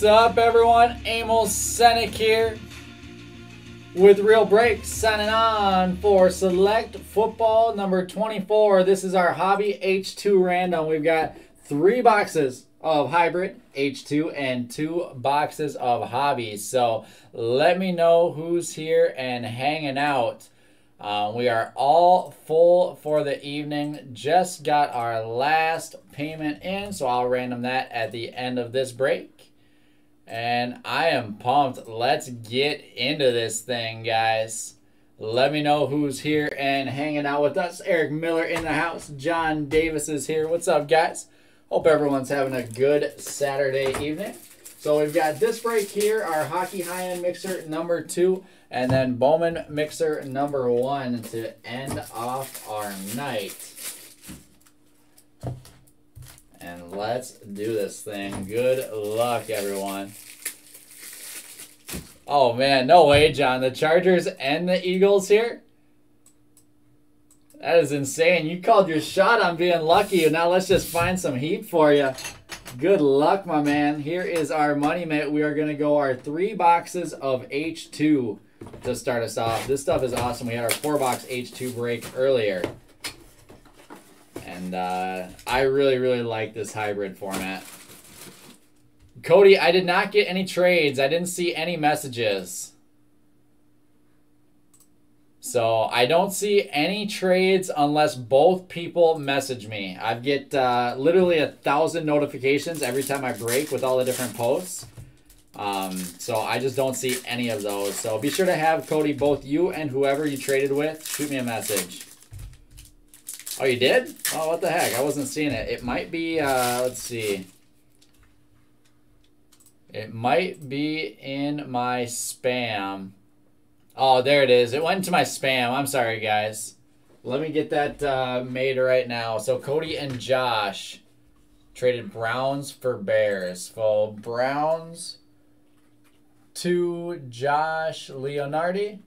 up, everyone? Emil Senek here with Real Breaks, signing on for Select Football number 24. This is our Hobby H2 random. We've got 3 boxes of Hybrid H2 and 2 boxes of Hobby. So let me know who's here and hanging out. We are all full for the evening. Just got our last payment in, so I'll random that at the end of this break. And I am pumped. Let's get into this thing, guys. Let me know who's here and hanging out with us. Eric Miller in the house. John Davis is here. What's up, guys? Hope everyone's having a good Saturday evening. So we've got this break here, our Hockey High-End Mixer number 2, and then Bowman Mixer number 1 to end off our night. And let's do this thing. Good luck, everyone. Oh, man. No way, John. The Chargers and the Eagles here? That is insane. You called your shot on being lucky, and now let's just find some heat for you. Good luck, my man. Here is our money mitt. We are going to go our 3 boxes of H2 to start us off. This stuff is awesome. We had our 4-box H2 break earlier. And I really, really like this hybrid format. Cody, I did not get any trades. I didn't see any messages. So I don't see any trades unless both people message me. I get literally 1,000 notifications every time I break with all the different posts. So I just don't see any of those. So be sure to have, Cody, both you and whoever you traded with, shoot me a message. Oh, you did? Oh, what the heck? I wasn't seeing it. It might be, let's see. It might be in my spam. Oh, there it is. It went into my spam. I'm sorry, guys. Let me get that made right now. So Cody and Josh traded Browns for Bears. So Browns to Josh Leonardi.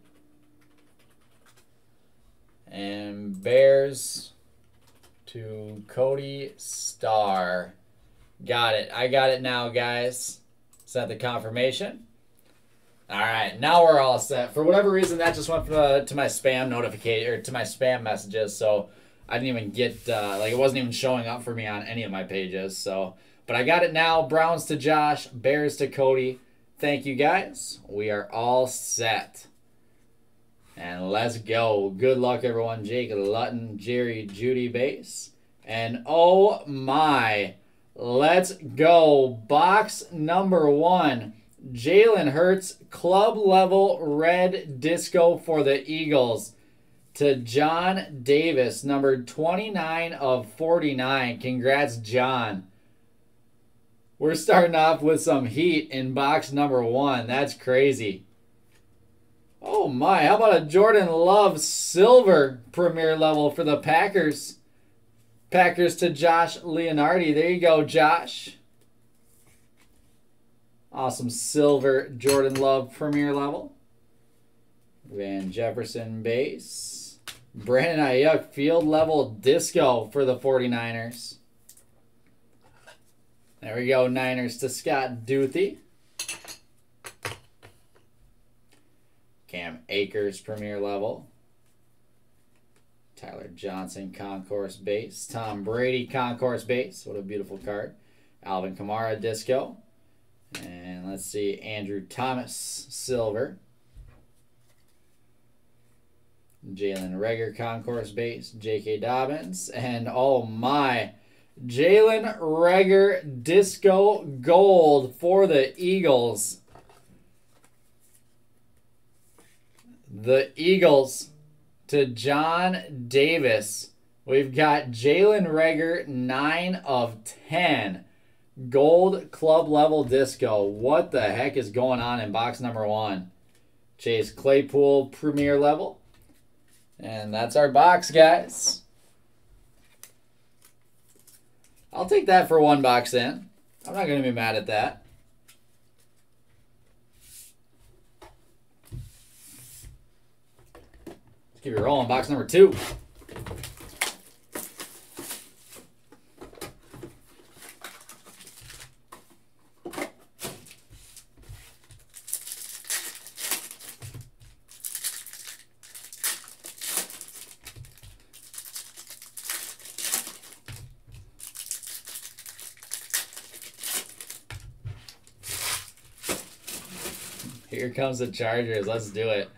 And Bears to Cody Starr. Got it. I got it now, guys. Sent the confirmation. All right, now we're all set. For whatever reason, that just went to my spam notification or to my spam messages. So I didn't even get like it wasn't even showing up for me on any of my pages. So, but I got it now. Browns to Josh, Bears to Cody. Thank you, guys. We are all set. And let's go. Good luck, everyone. Jake Lutton, Jerry, Judy base. And oh my, let's go. Box number 1. Jalen Hurts, club level red disco for the Eagles. To John Davis, number 29 of 49. Congrats, John. We're starting off with some heat in box number 1. That's crazy. Oh my, how about a Jordan Love silver premier level for the Packers? Packers to Josh Leonardi. There you go, Josh. Awesome silver Jordan Love premier level. Van Jefferson base. Brandon Ayuk field level disco for the 49ers. There we go, Niners to Scott Duthie. Cam Akers premier level. Tyler Johnson concourse base. Tom Brady concourse base. What a beautiful card. Alvin Kamara disco. And let's see, Andrew Thomas silver. Jalen Reagor concourse base. J.K. Dobbins. And oh my, Jalen Reagor disco gold for the Eagles. The Eagles to John Davis. We've got Jalen Reagor 9 of 10. Gold club level disco. What the heck is going on in box number 1? Chase Claypool premier level. And that's our box, guys. I'll take that for 1 box in. I'm not going to be mad at that. Let's keep it rolling. Box number 2. Here comes the Chargers. Let's do it.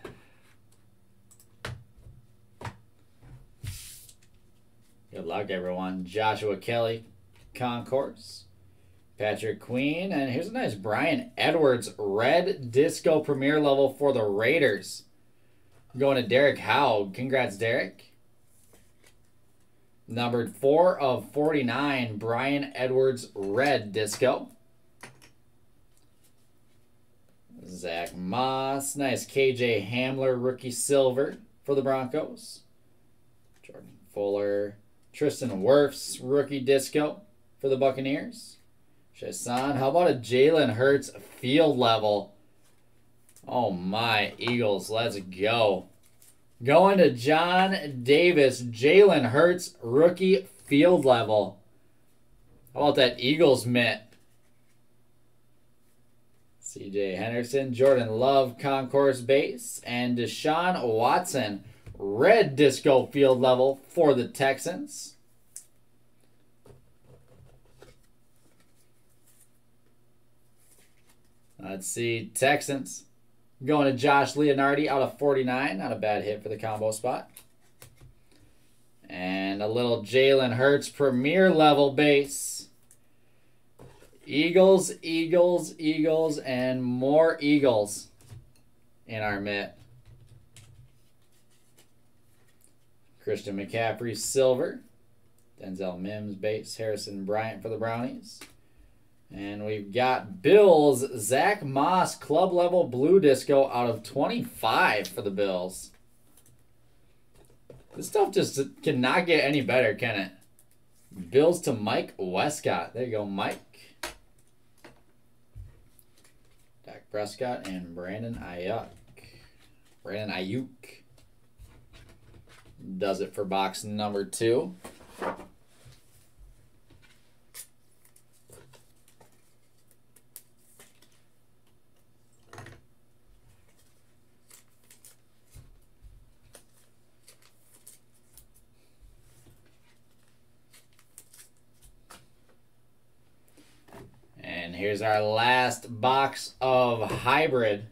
Good luck, everyone. Joshua Kelly, Concourse. Patrick Queen. And here's a nice Brian Edwards red disco premier level for the Raiders. Going to Derek Howg. Congrats, Derek. Numbered 4 of 49, Brian Edwards red disco. Zach Moss. Nice KJ Hamler rookie silver for the Broncos. Jordan Fuller. Tristan Wirfs rookie disco for the Buccaneers. Chasson. How about a Jalen Hurts field level? Oh my, Eagles. Let's go. Going to John Davis. Jalen Hurts rookie field level. How about that Eagles mitt? CJ Henderson. Jordan Love concourse base. And Deshaun Watson red disco field level for the Texans. Let's see, Texans. Going to Josh Leonardi out of 49. Not a bad hit for the combo spot. And a little Jalen Hurts premier level base. Eagles, Eagles, Eagles, and more Eagles in our mitt. Christian McCaffrey silver. Denzel Mims base. Harrison Bryant for the Brownies. And we've got Bills, Zach Moss, club level blue disco out of 25 for the Bills. This stuff just cannot get any better, can it? Bills to Mike Westcott. There you go, Mike. Dak Prescott and Brandon Ayuk. Brandon Ayuk does it for box number 2. And here's our last box of hybrid.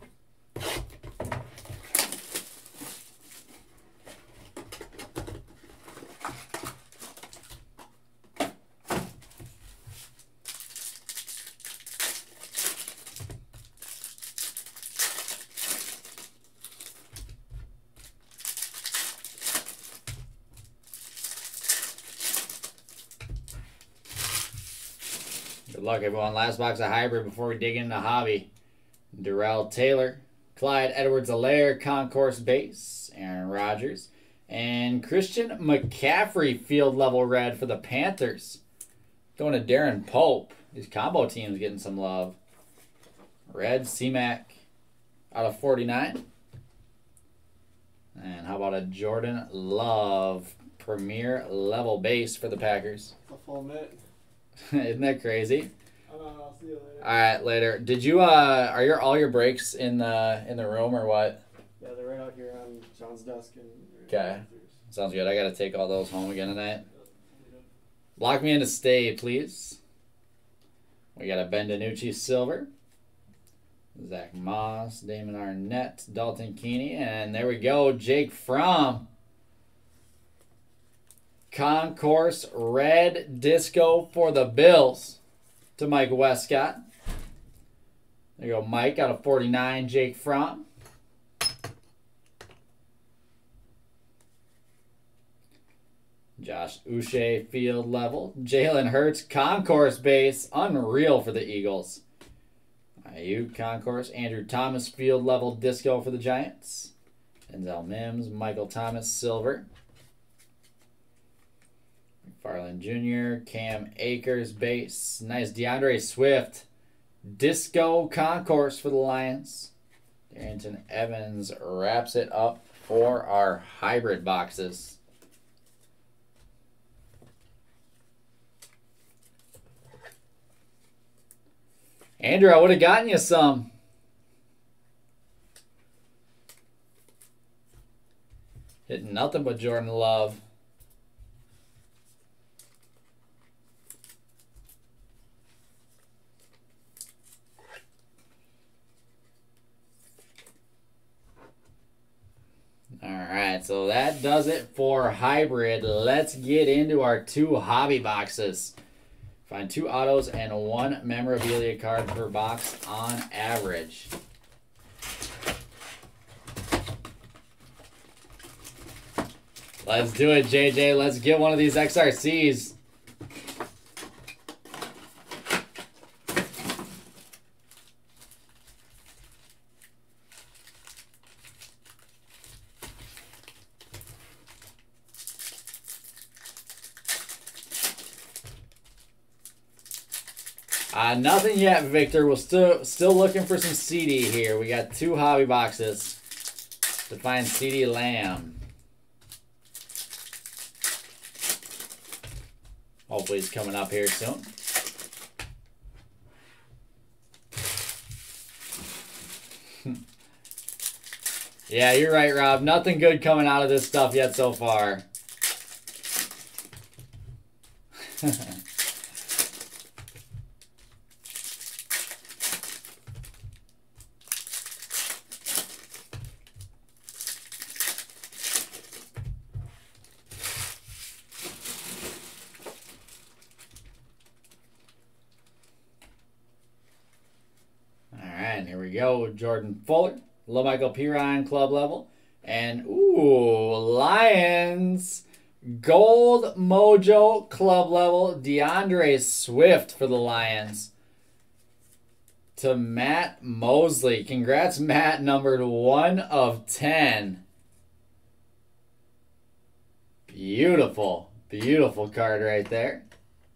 Good luck, everyone. Last box of hybrid before we dig into hobby. Darrell Taylor, Clyde Edwards-Helaire, concourse base, Aaron Rodgers, and Christian McCaffrey field level red for the Panthers. Going to Darren Pope. These combo teams getting some love. Red C-Mac out of 49. And how about a Jordan Love premier level base for the Packers? A full mitt. Isn't that crazy? I'll see you later. All right, later. Did you are all your breaks in the room or what? Yeah, they're right out here on John's desk. Okay, sounds good. I gotta take all those home again tonight. Lock me into stay, please. We got a Ben DiNucci silver, Zach Moss, Damon Arnett, Dalton Keeney, and there we go, Jake Fromm. Concourse red disco for the Bills to Mike Westcott. There you go, Mike out of 49, Jake Fromm. Josh Uche field level. Jalen Hurts concourse base. Unreal for the Eagles. Ayuk concourse. Andrew Thomas field level disco for the Giants. Denzel Mims, Michael Thomas silver. McFarland Jr., Cam Akers base. Nice DeAndre Swift. Disco concourse for the Lions. Darrington Evans wraps it up for our hybrid boxes. Andrew, I would have gotten you some. Hitting nothing but Jordan Love. right, so that does it for hybrid. Let's get into our 2 hobby boxes. Find 2 autos and 1 memorabilia card per box on average. Let's do it, JJ. Let's get one of these XRCs. Nothing yet, Victor. We're still looking for some CD here. We got 2 hobby boxes to find CD Lamb. Hopefully he's coming up here soon. Yeah, you're right, Rob. Nothing good coming out of this stuff yet so far. Here we go. Jordan Fuller, LaMichael Pirine club level. And, ooh, Lions Gold Mojo club level. DeAndre Swift for the Lions. To Matt Mosley. Congrats, Matt. Numbered 1 of 10. Beautiful. Beautiful card right there.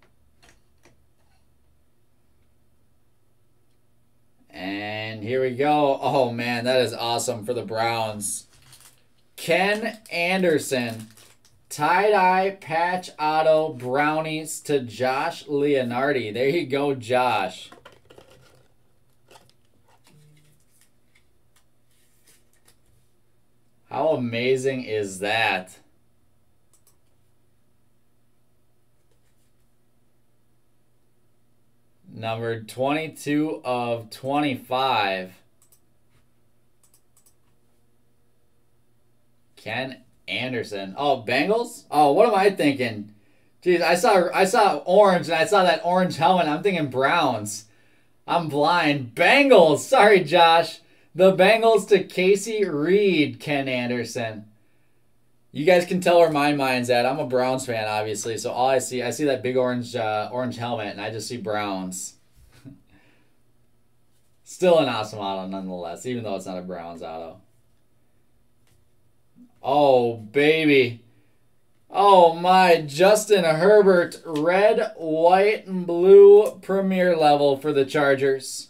And here we go. Oh, man, that is awesome for the Browns. Ken Anderson. Tie-dye patch auto brownies to Josh Leonardi. There you go, Josh. How amazing is that? Numbered 22 of 25. Ken Anderson. Oh, Bengals? Oh, what am I thinking? Jeez, I saw orange and I saw that orange helmet. I'm thinking Browns. I'm blind. Bengals. Sorry, Josh. The Bengals to Casey Reed, Ken Anderson. You guys can tell where my mind's at. I'm a Browns fan, obviously. So all I see that big orange helmet, and I just see Browns. Still an awesome auto, nonetheless, even though it's not a Browns auto. Oh, baby. Oh, my. Justin Herbert, red, white, and blue premier level for the Chargers.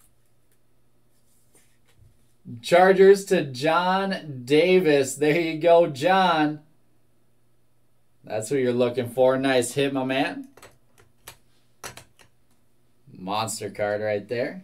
Chargers to John Davis. There you go, John. That's who you're looking for. Nice hit, my man. Monster card right there.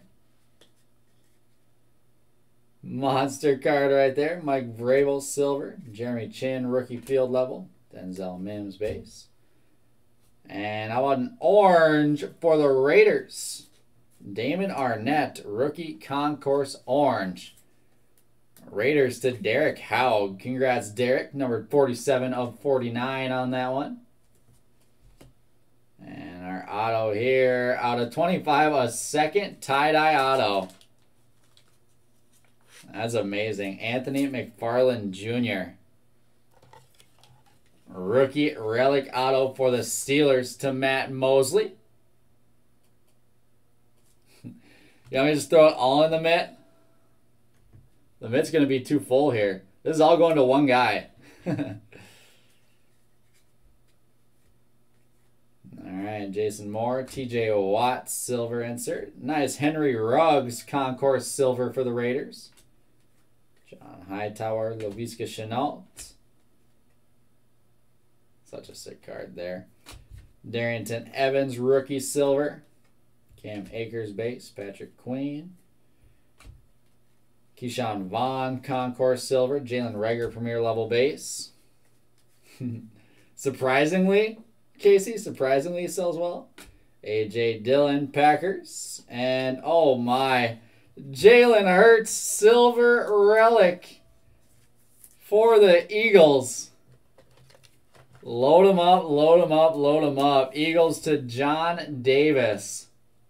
Monster card right there. Mike Vrabel, silver. Jeremy Chin, rookie field level. Denzel Mims, base. And I want an orange for the Raiders. Damon Arnett, rookie concourse orange. Raiders to Derek Howg. Congrats, Derek. Numbered 47 of 49 on that one. And our auto here, out of 25, a second tie-dye auto. That's amazing. Anthony McFarland Jr. Rookie relic auto for the Steelers to Matt Mosley. You want me to just throw it all in the mitt? The mitt's going to be too full here. This is all going to one guy. Alright, Jason Moore, TJ Watt, silver insert. Nice Henry Ruggs, concourse silver for the Raiders. John Hightower, Laviska Shenault. Such a sick card there. Darrington Evans, rookie silver. Cam Akers, base. Patrick Queen. Keyshawn Vaughn, concourse silver. Jalen Reagor, premier level base. Surprisingly, Casey, surprisingly sells well. A.J. Dillon, Packers. And, oh my, Jalen Hurts, silver relic for the Eagles. Load them up, load them up, load them up. Eagles to John Davis.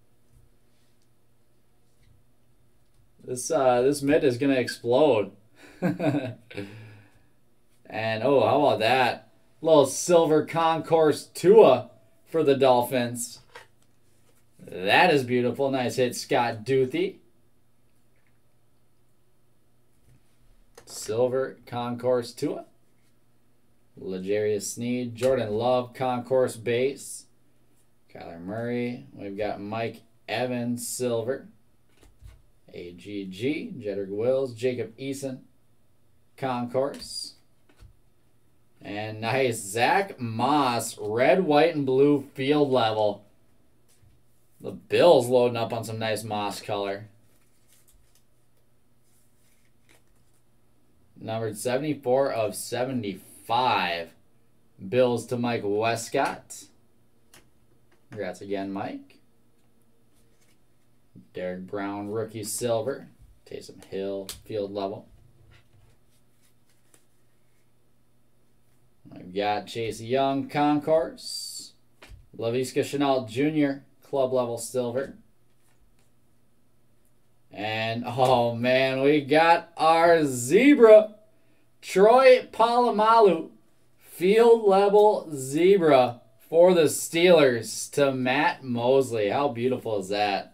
This mid is going to explode. And, oh, how about that? Little silver concourse Tua for the Dolphins. That is beautiful. Nice hit, Scott Duthie. Silver concourse Tua. L'Jarius Sneed. Jordan Love concourse base. Kyler Murray. We've got Mike Evans silver. AGG. Jedrick Wills. Jacob Eason concourse. And nice Zach Moss red, white, and blue field level. The Bills loading up on some nice moss color. Numbered 74 of 75. Bills to Mike Westcott. Congrats again, Mike. Derek Brown, rookie silver. Taysom Hill, field level. I've got Chase Young, concourse. Laviska Shenault Jr., club level silver. And, oh man, we got our zebra. Troy Polamalu, field level zebra for the Steelers to Matt Mosley. How beautiful is that?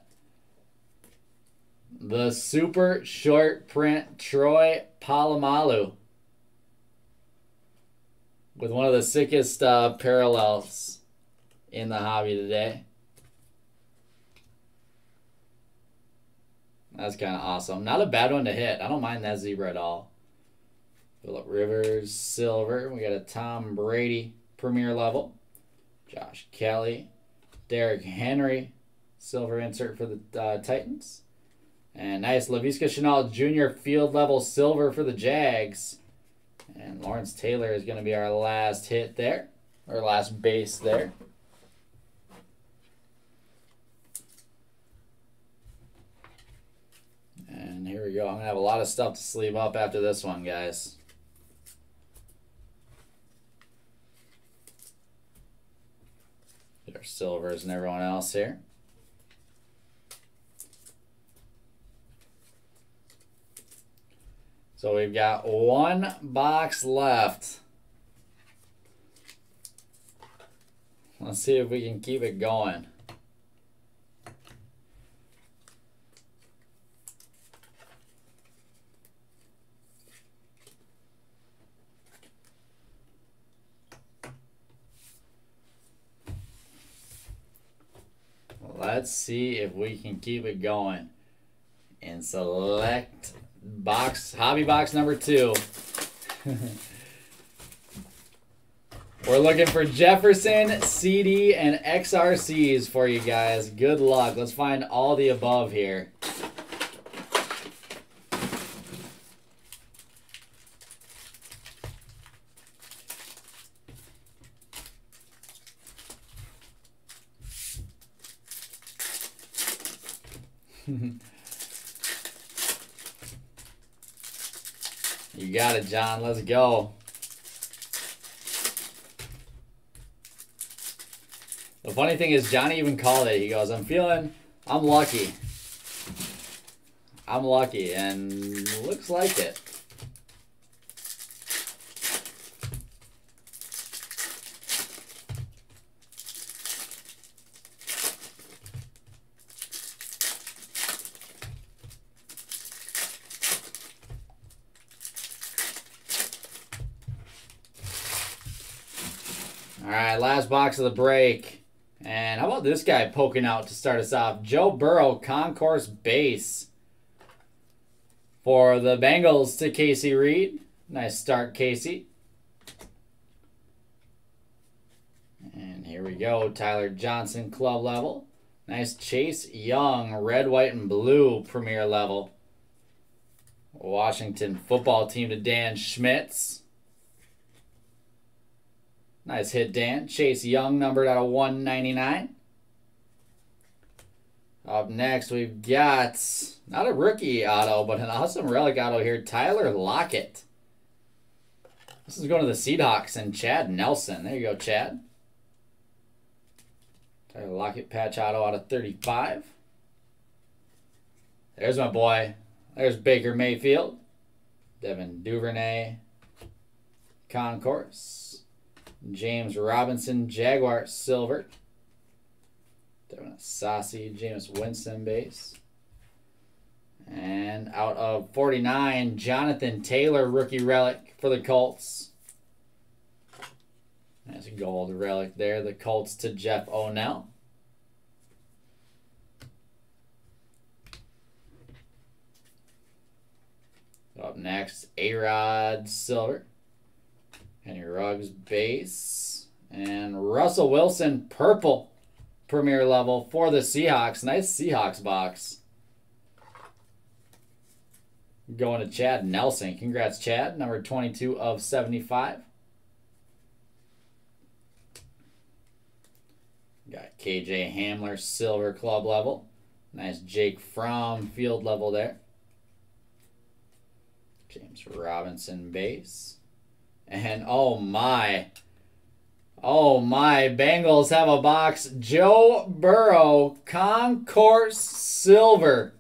The super short print Troy Polamalu with one of the sickest parallels in the hobby today. That's kind of awesome. Not a bad one to hit. I don't mind that zebra at all. Phillip Rivers, silver. We got a Tom Brady, premier level. Josh Kelly. Derrick Henry, silver insert for the Titans. And nice Laviska Shenault Jr. field level silver for the Jags. And Lawrence Taylor is going to be our last hit there. Or last base there. And here we go. I'm going to have a lot of stuff to sleeve up after this one, guys. Get our silvers and everyone else here. So we've got one box left. Let's see if we can keep it going. Let's see if we can keep it going. And select box, hobby box number 2. We're looking for Jefferson, CD, and XRCs for you guys. Good luck. Let's find all the above here. You got it, John. Let's go. The funny thing is, Johnny even called it. He goes, I'm lucky. I'm lucky, and looks like it. All right, last box of the break. And how about this guy poking out to start us off? Joe Burrow, concourse base for the Bengals to Casey Reed. Nice start, Casey. And here we go. Tyler Johnson, club level. Nice Chase Young, red, white, and blue, premier level. Washington football team to Dan Schmitz. Nice hit, Dan. Chase Young, numbered out of 199. Up next, we've got, not a rookie auto, but an awesome relic auto here. Tyler Lockett. This is going to the Seahawks and Chad Nelson. There you go, Chad. Tyler Lockett patch auto out of 35. There's my boy. There's Baker Mayfield. Devin Duvernay. Concourse. James Robinson, Jaguar silver. Devin Saucy, Jameis Winston base. And out of 49, Jonathan Taylor rookie relic for the Colts. That's a gold relic there. The Colts to Jeff O'Neill. Up next, A-Rod silver. Henry Ruggs base. And Russell Wilson purple premier level for the Seahawks. Nice Seahawks box. Going to Chad Nelson. Congrats, Chad. Number 22 of 75. Got KJ Hamler silver club level. Nice Jake Fromm field level there. James Robinson base. And oh my, Bengals have a box. Joe Burrow Concourse silver.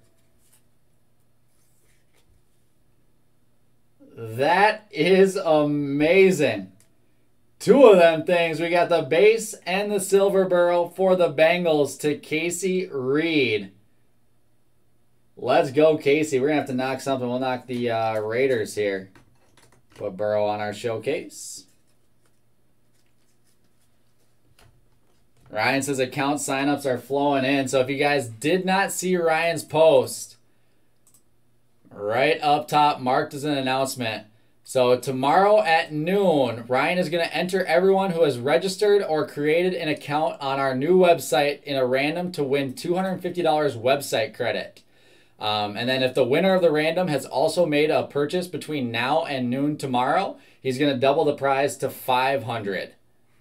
That is amazing. Two of them things. We got the base and the silver Burrow for the Bengals to Casey Reed. Let's go, Casey. We're going to have to knock something. We'll knock the Raiders here. Put Burrow on our showcase. Ryan says account signups are flowing in. So if you guys did not see Ryan's post, right up top, marked as an announcement. So tomorrow at noon, Ryan is going to enter everyone who has registered or created an account on our new website in a random to win $250 website credit. And then if the winner of the random has also made a purchase between now and noon tomorrow, he's going to double the prize to $500.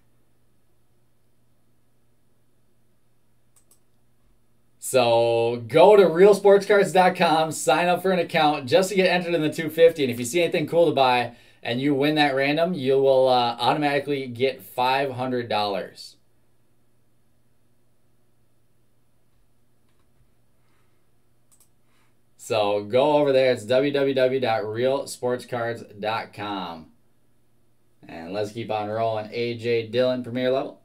So go to realsportscards.com, sign up for an account just to get entered in the 250. And if you see anything cool to buy and you win that random, you will automatically get $500. So go over there. It's www.realsportscards.com. And let's keep on rolling. A.J. Dillon, premier level.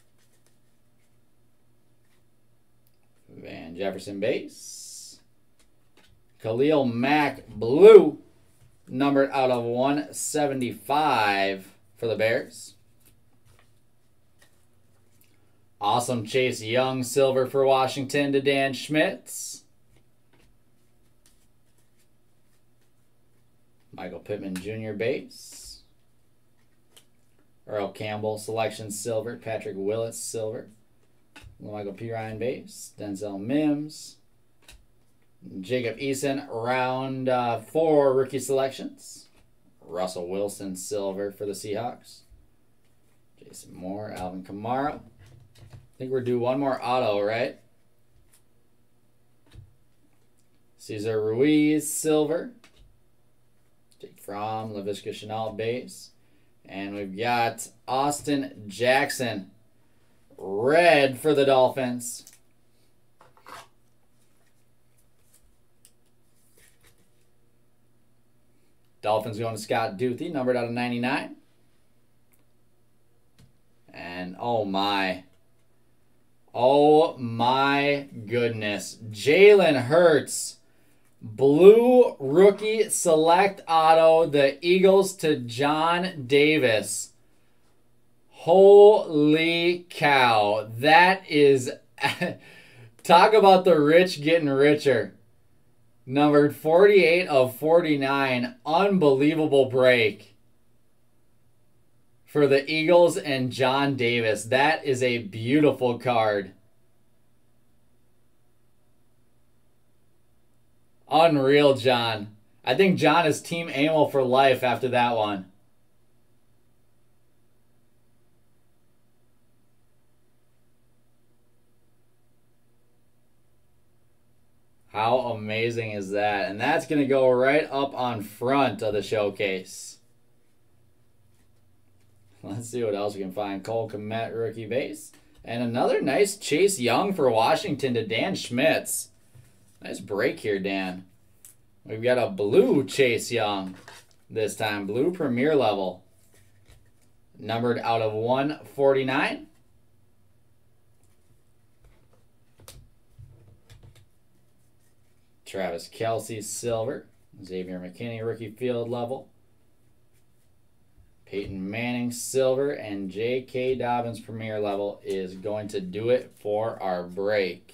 Van Jefferson base. Khalil Mack blue, numbered out of 175 for the Bears. Awesome Chase Young silver for Washington to Dan Schmitz. Michael Pittman Jr. base. Earl Campbell selection silver. Patrick Willis silver. Michael P. Ryan base. Denzel Mims. Jacob Eason round 4 rookie selections. Russell Wilson silver for the Seahawks. Jason Moore, Alvin Kamara. I think we're due one more auto, right? Cesar Ruiz silver. Jake Fromm, Laviska Shenault base. And we've got Austin Jackson red for the Dolphins. Dolphins going to Scott Duthie, numbered out of 99. And oh my goodness. Jalen Hurts, blue rookie select auto, the Eagles to John Davis. Holy cow. That is, talk about the rich getting richer. Numbered 48 of 49. Unbelievable break for the Eagles and John Davis. That is a beautiful card. Unreal, John. I think John is Team Amo for life after that one. How amazing is that? And that's going to go right up on front of the showcase. Let's see what else we can find. Cole Kmet, rookie base. And another nice Chase Young for Washington to Dan Schmitz. Nice break here, Dan. We've got a blue Chase Young this time. Blue Premier level. Numbered out of 149. Travis Kelce, silver. Xavier McKinney, rookie field level. Peyton Manning, silver. And J.K. Dobbins, premier level, is going to do it for our break.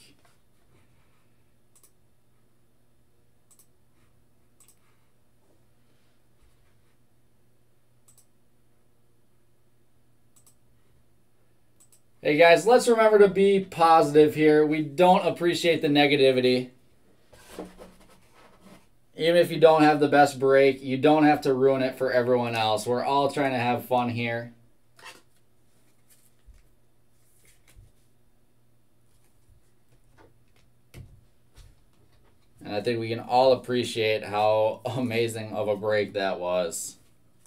Hey guys, let's remember to be positive here. We don't appreciate the negativity. Even if you don't have the best break, you don't have to ruin it for everyone else. We're all trying to have fun here. And I think we can all appreciate how amazing of a break that was.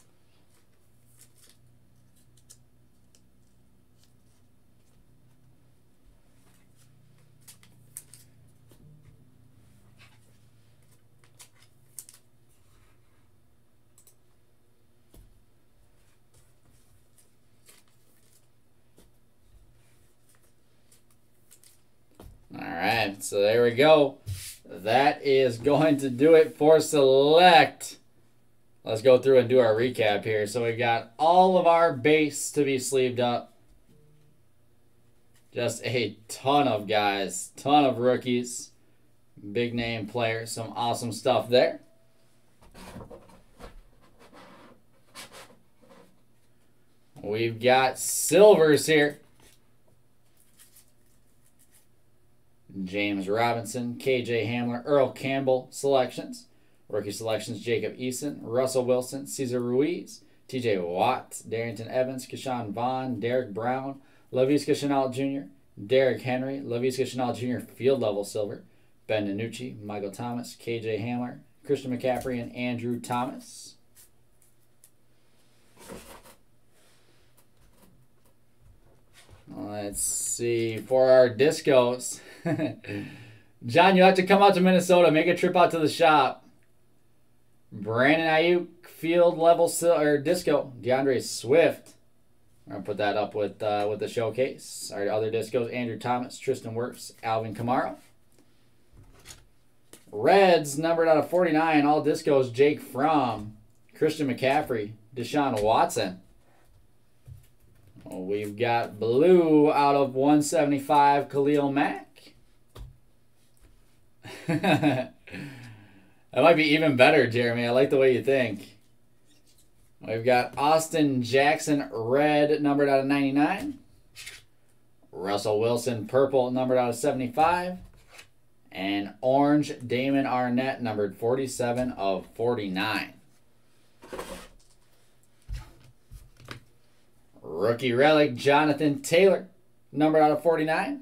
Alright, so there we go. That is going to do it for Select. Let's go through and do our recap here. So we got all of our base to be sleeved up. Just a ton of guys, ton of rookies, big name players, some awesome stuff there. We've got silvers here. James Robinson, KJ Hamler, Earl Campbell selections. Rookie selections, Jacob Eason, Russell Wilson, Cesar Ruiz, TJ Watt, Darrington Evans, Keshawn Vaughn, Derek Brown, Laviska Shenault Jr., Derrick Henry, Laviska Shenault Jr. field level silver, Ben DiNucci, Michael Thomas, KJ Hamler, Christian McCaffrey, and Andrew Thomas. Let's see, for our discos. John, you have to come out to Minnesota. Make a trip out to the shop. Brandon Ayuk, field level disco. DeAndre Swift. I'm going to put that up with the showcase. Our other discos, Andrew Thomas, Tristan Wirfs, Alvin Kamara. Reds, numbered out of 49. All discos, Jake Fromm, Christian McCaffrey, Deshaun Watson. We've got blue out of 175, Khalil Mack. That might be even better, Jeremy. I like the way you think. We've got Austin Jackson, red, numbered out of 99. Russell Wilson, purple, numbered out of 75. And orange, Damon Arnett, numbered 47 of 49. Rookie relic, Jonathan Taylor, numbered out of 49.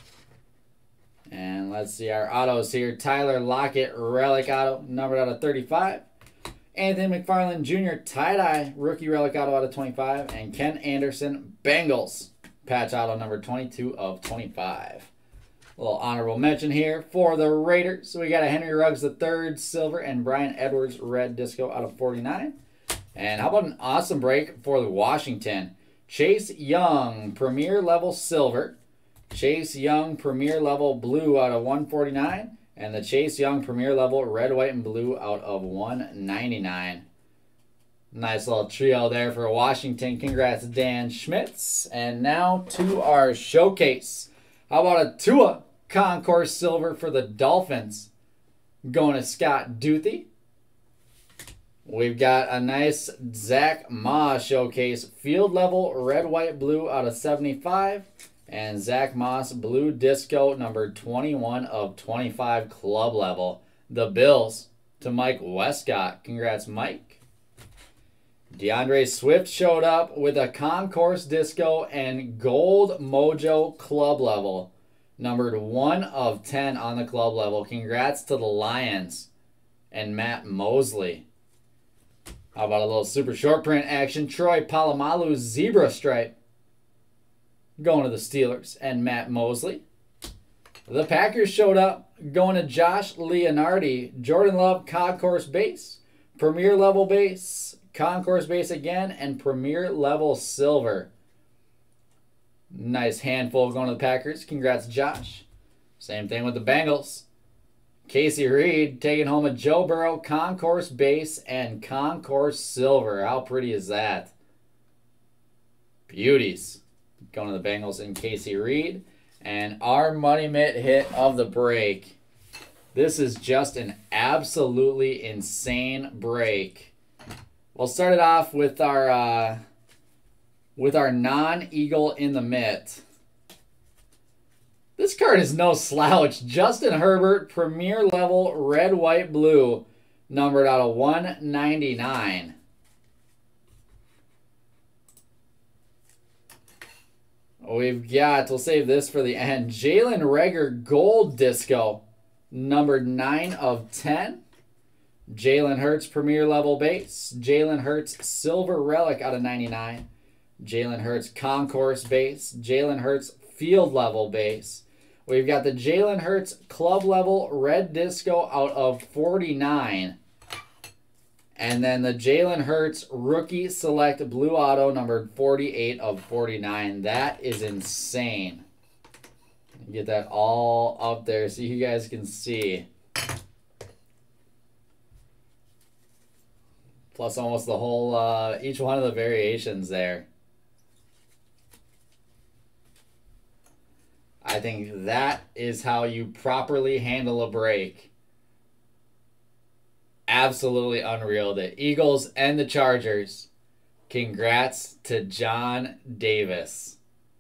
And let's see our autos here. Tyler Lockett, relic auto, numbered out of 35. Anthony McFarland Jr., tie-dye, rookie relic auto out of 25. And Ken Anderson, Bengals, patch auto number 22 of 25. A little honorable mention here for the Raiders. So we got a Henry Ruggs III, silver, and Brian Edwards, red disco out of 49. And how about an awesome break for the Washington? Chase Young, Premier Level Silver. Chase Young, Premier Level Blue out of 149. And the Chase Young, Premier Level Red, White, and Blue out of 199. Nice little trio there for Washington. Congrats, Dan Schmitz. And now to our showcase. How about a Tua Concourse Silver for the Dolphins? Going to Scott Duthie. We've got a nice Zach Moss showcase. Field level red, white, blue out of 75. And Zach Moss blue disco number 21 of 25 club level. The Bills to Mike Westcott. Congrats, Mike. DeAndre Swift showed up with a Concourse disco and gold mojo club level. Numbered 1 of 10 on the club level. Congrats to the Lions and Matt Mosley. How about a little super short print action? Troy Polamalu zebra stripe. Going to the Steelers and Matt Mosley. The Packers showed up. Going to Josh Leonardi. Jordan Love concourse base. Premier level base. Concourse base again. And premier level silver. Nice handful going to the Packers. Congrats, Josh. Same thing with the Bengals. Casey Reed taking home a Joe Burrow concourse base and concourse silver. How pretty is that? Beauties. Going to the Bengals and Casey Reed. And our Money Mitt hit of the break. This is just an absolutely insane break. We'll start it off with our non-Eagle in the mitt. This card is no slouch. Justin Herbert, premier level, red, white, blue, numbered out of 199. We've got, we'll save this for the end, Jalen Reagor gold disco, numbered 9 of 10. Jalen Hurts premier level base. Jalen Hurts silver relic out of 99. Jalen Hurts concourse base. Jalen Hurts field level base. We've got the Jalen Hurts club level red disco out of 49. And then the Jalen Hurts rookie select blue auto numbered 48 of 49. That is insane. Get that all up there so you guys can see. Plus almost the whole, each one of the variations there. I think that is how you properly handle a break. Absolutely unreal. The Eagles and the Chargers. Congrats to John Davis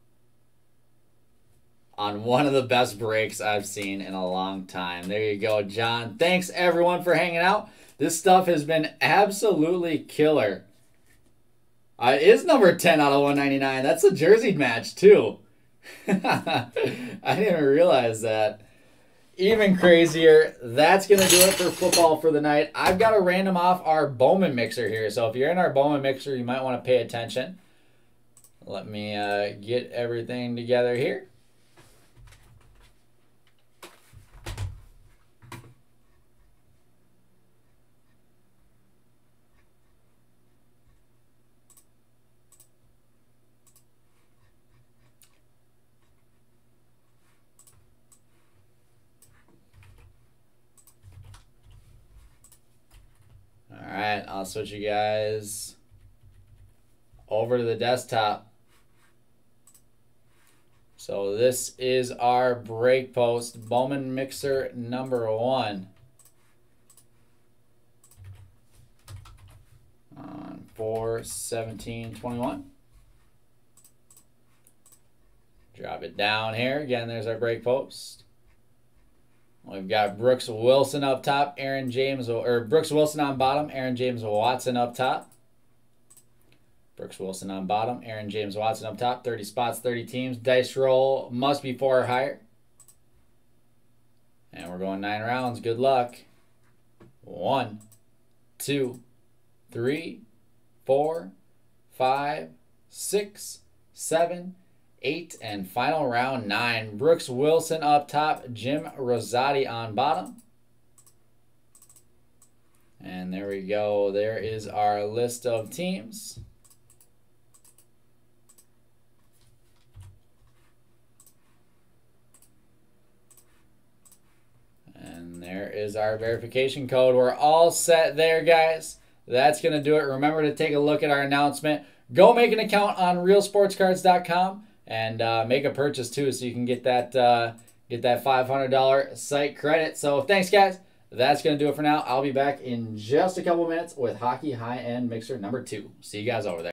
on one of the best breaks I've seen in a long time. There you go, John. Thanks, everyone, for hanging out. This stuff has been absolutely killer. It is number 10 out of 199. That's a jersey match, too. I didn't even realize that. Even crazier. That's going to do it for football for the night. I've got to random off our Bowman mixer here. So if you're in our Bowman mixer, you might want to pay attention. Let me get everything together here. Alright, I'll switch you guys over to the desktop. So this is our break post, Bowman Mixer number 1. On 4/17/21. Drop it down here. Again, there's our break post. We've got Brooks Wilson up top, Aaron James, or Brooks Wilson on bottom, Aaron James Watson up top. Brooks Wilson on bottom, Aaron James Watson up top. 30 spots, 30 teams. Dice roll must be 4 or higher. And we're going 9 rounds. Good luck. 1, 2, 3, 4, 5, 6, 7, 8, and final round 9. Brooks Wilson up top, Jim Rosati on bottom. And there we go. There is our list of teams. And there is our verification code. We're all set there, guys. That's going to do it. Remember to take a look at our announcement. Go make an account on realsportscards.com. And make a purchase too, so you can get that $500 site credit. So thanks, guys. That's gonna do it for now. I'll be back in just a couple minutes with Hockey High End Mixer number 2. See you guys over there.